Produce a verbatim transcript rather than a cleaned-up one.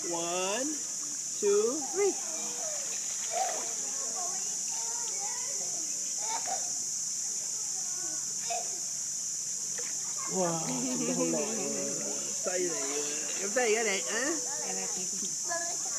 One, two, three. Wow,真係好靚，犀利啊！咁即係而家你啊？